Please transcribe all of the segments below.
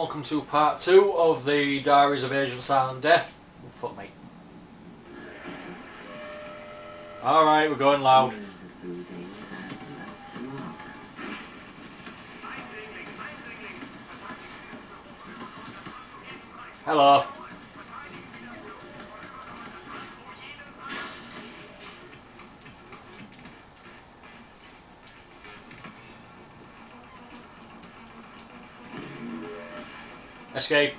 welcome to part 2 of the Diaries of Agent Silent Death. Oh, fuck me. Alright, we're going loud. Hello. Escape.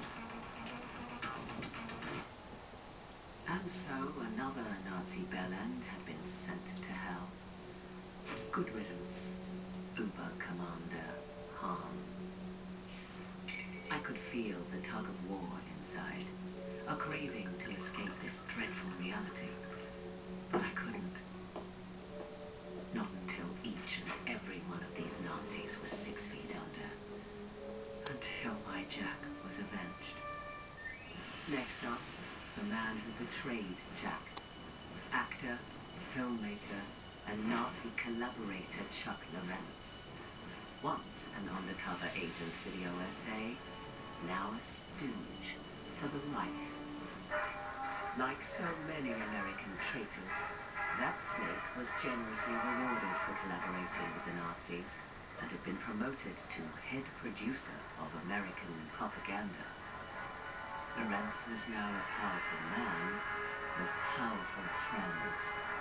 And so another Nazi bellend had been sent to hell. Good riddance, Uber Commander Hans. I could feel the tug of war inside, a craving to escape this dreadful reality. But I couldn't. Not until each and every one of these Nazis was 6 feet under. Until my Jack was avenged. Next up, the man who betrayed Jack. Actor, filmmaker, and Nazi collaborator Chuck Lorentz. Once an undercover agent for the OSA, now a stooge for the Reich. Like so many American traitors, that snake was generously rewarded for collaborating with the Nazis and had been promoted to head producer of American propaganda. Lorentz was now a powerful man with powerful friends.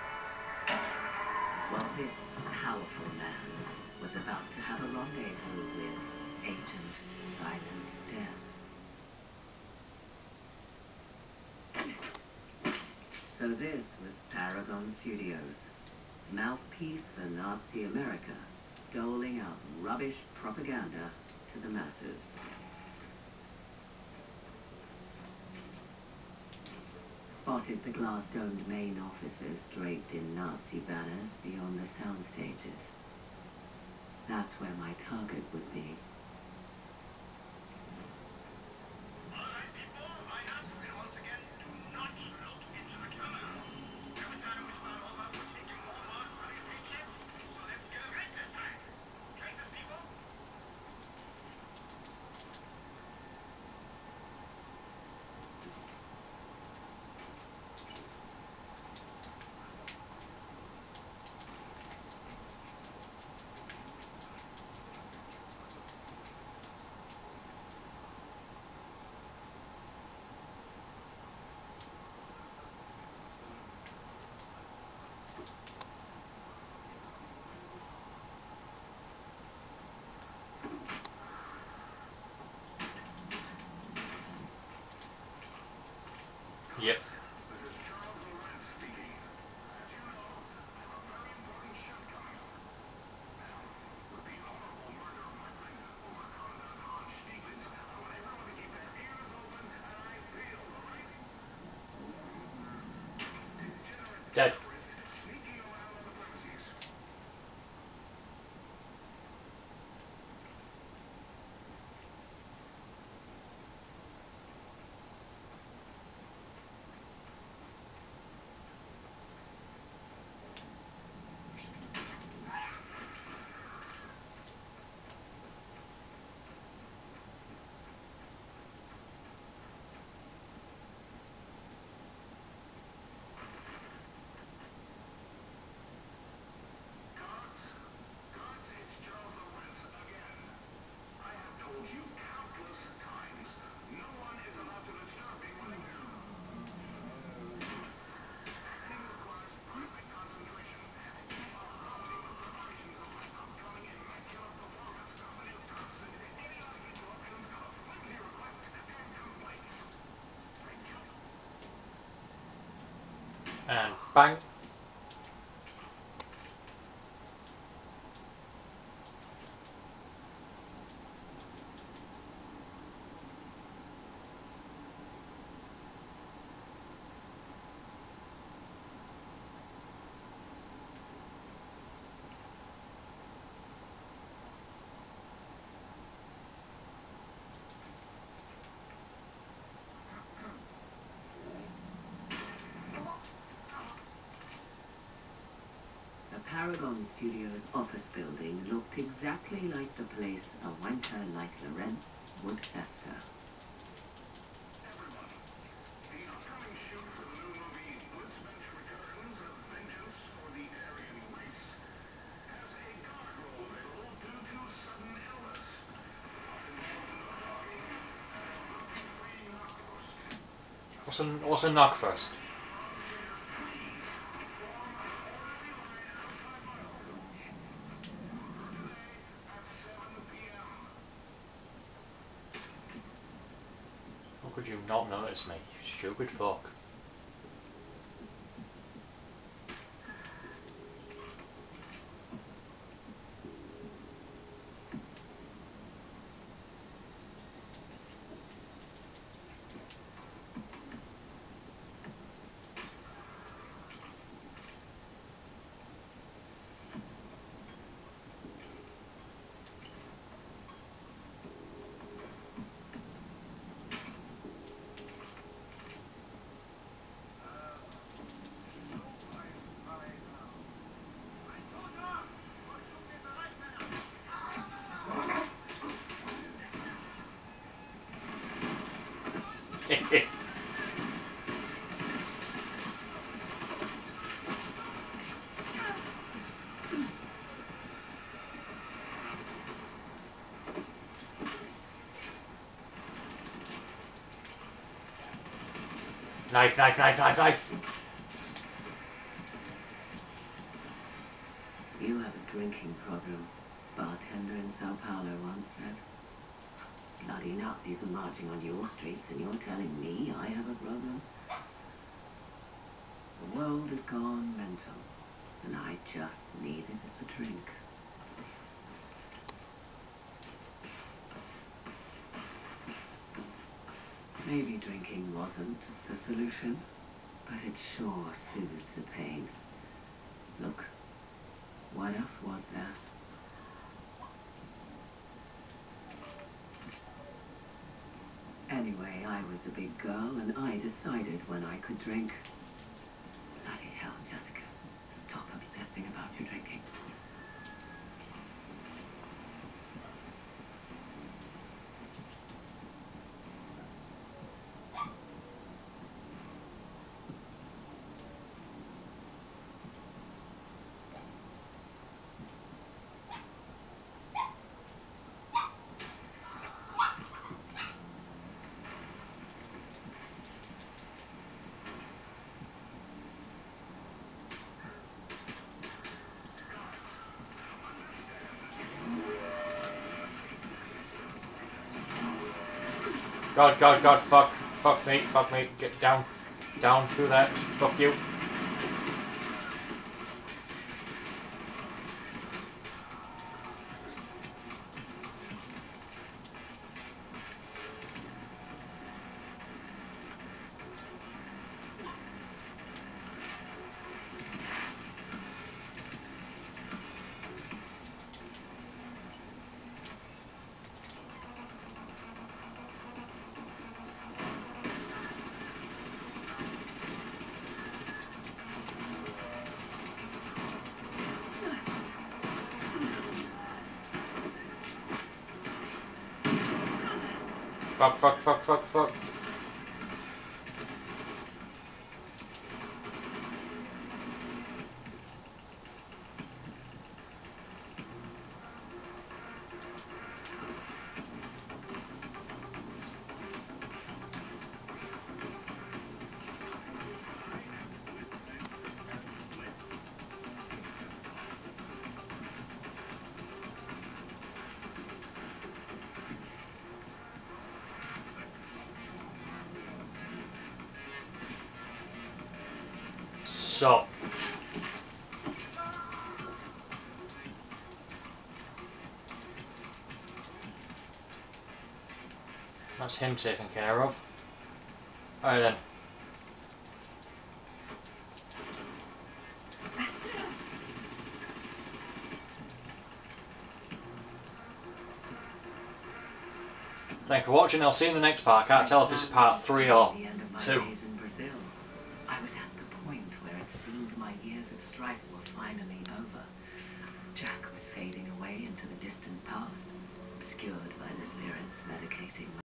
Well, this powerful man was about to have a rendezvous with Agent Silent Death. So this was Paragon Studios, mouthpiece for Nazi America, doling out rubbish propaganda to the masses. Spotted the glass-domed main offices draped in Nazi banners beyond the sound stages. That's where my target would be. Yep. Dead. And bang. Paragon Studios office building looked exactly like the place a wanker like Lorentz would fester. What's a knock first? How could you not notice me, you stupid fuck? Knife, knife, knife, knife, knife! You have a drinking problem, bartender in Sao Paulo once said. Bloody Nazis are marching on your streets and you're telling me I have a problem? The world had gone mental, and I just needed a drink. Maybe drinking wasn't the solution, but it sure soothed the pain. Look, what else was there? Anyway, I was a big girl, and I decided when I could drink. Bloody hell, Jessica. Stop obsessing about your drinking. God, God, God, fuck me, get down, through that, fuck you. Fuck. So. That's him taken care of. Alright then. Thanks for watching, I'll see you in the next part. I can't tell if this is part 3 or 2. In Brazil, I was at the point where it seemed my years of strife were finally over. Jack was fading away into the distant past. obscured by the spirits medicating